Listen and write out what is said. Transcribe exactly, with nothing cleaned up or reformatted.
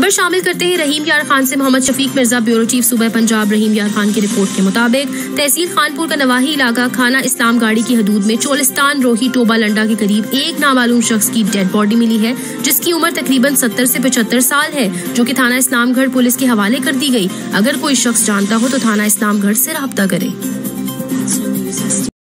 खबर शामिल करते हैं रहीम यार खान से। मोहम्मद शफीक मिर्जा, ब्यूरो चीफ सूबा पंजाब, रहीम यार खान की रिपोर्ट के मुताबिक तहसील खानपुर का नवाही इलाका खाना इस्लाम गाड़ी की हदूद में चोलिस्तान रोही टोबा लंडा के करीब एक नामालूम शख्स की डेड बॉडी मिली है, जिसकी उम्र तकरीबन सत्तर से पचहत्तर साल है, जो कि थाना इस्लामगढ़ पुलिस के हवाले कर दी गई। अगर कोई शख्स जानता हो तो थाना इस्लामगढ़ से राब्ता करे।